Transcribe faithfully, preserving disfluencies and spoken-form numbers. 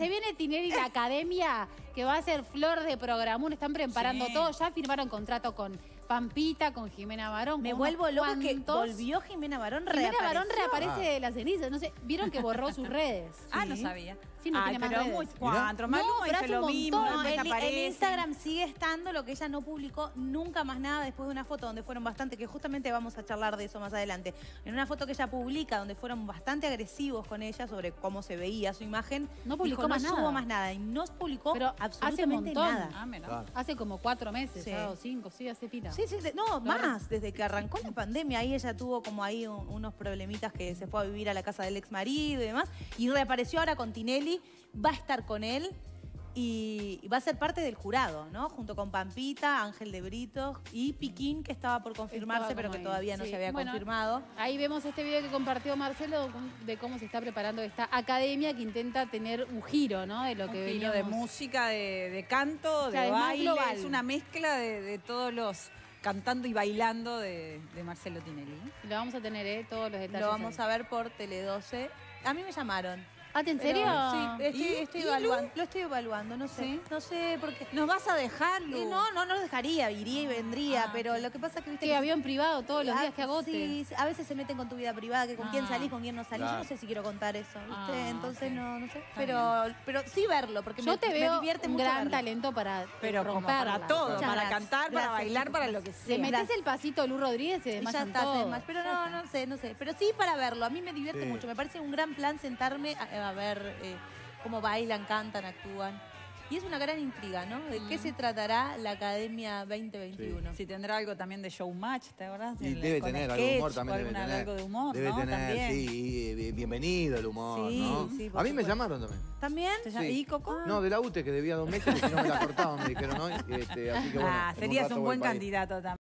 Se viene Tinelli la academia, que va a ser flor de programón. Están preparando Sí. todo. Ya firmaron contrato con Pampita, con Jimena Barón. Me con vuelvo unos loca que cuantos. volvió Jimena Barón, Jimena reapareció. Barón reaparece Ah. de las cenizas. No sé, vieron que borró sus redes. Ah, no Sí. sabía. Sí, no Ay, tiene más pero redes. muy Mirá. cuatro. No, Maluma pero hizo hace lo un mismo. montón. No, después en, en aparece. Instagram sigue estando lo que ella no publicó nunca más nada después de una foto donde fueron bastante, que justamente vamos a charlar de eso más adelante. En una foto que ella publica donde fueron bastante agresivos con ella sobre cómo se veía su imagen. No publicó dijo, más no nada. subo más nada. Y no publicó Pero hace absolutamente un montón. nada. Ah, mira. Claro. Hace como cuatro meses, Sí. ya, o cinco, sí, hace pila. Sí, sí, sí, no, más, desde que arrancó la pandemia, ahí ella tuvo como ahí un- unos problemitas que se fue a vivir a la casa del ex marido y demás, y reapareció ahora con Tinelli, va a estar con él y y va a ser parte del jurado, ¿no? Junto con Pampita, Ángel de Brito y Piquín, que estaba por confirmarse, Estaba pero como que ahí, todavía no sí. se había Bueno, confirmado. Ahí vemos este video que compartió Marcelo de cómo se está preparando esta academia que intenta tener un giro, ¿no? De lo Un que giro veníamos. de música, de, de canto, de Claro, es más baile. global. Es una mezcla de, de todos los cantando y bailando de, de Marcelo Tinelli. Lo vamos a tener, ¿eh? Todos los detalles. Lo vamos ahí. a ver por Tele doce. A mí me llamaron. Ah, ¿en pero- serio? Sí, estoy, ¿Y? estoy ¿Y, evaluando. Lo estoy evaluando, no sé. ¿Sí? No sé por qué. ¿Nos vas a dejar, Lu? Eh, no, no, no lo dejaría, iría y vendría, Ah, pero ok. lo que pasa es que viste Sí, que avión privado todos los Ah, días que agote. Sí, sí, a veces se meten con tu vida privada, que con quién Ah. salís, con quién no salís. Claro. Yo no sé si quiero contar eso, ¿viste? Ah, Entonces ok. no, no sé. Está Pero, pero sí verlo, porque Yo me, te me veo divierte un mucho gran verlo. talento para Pero como romperla. para todo, Muchas para gracias. cantar, para Gracias, bailar, chicos. para lo que Le sea. metes Gracias. el pasito a Lu Rodríguez, se Y ya desmayan está, se todos. desmaya. Pero no, no sé, no sé. Pero sí para verlo. A mí me divierte Sí. mucho. Me parece un gran plan sentarme a, a ver eh, cómo bailan, cantan, actúan. Y es una gran intriga, ¿no? ¿De qué se tratará la Academia veinte veintiuno? Si tendrá algo también de showmatch, ¿te acordás? Y El- debe con tener algo sketch, de humor también. o Debe alguna- tener, algo de humor, debe ¿no? tener, También. sí, y bienvenido el humor, Sí, ¿no? sí, por A mí me supuesto. llamaron también. ¿También? ¿Te llama- Sí. ¿Y Coco? No, de la U T E, que debía dos meses y si no me la cortaban, me dijeron hoy. Este, así que bueno, Ah, en un serías rato un voy buen para ahí. candidato también.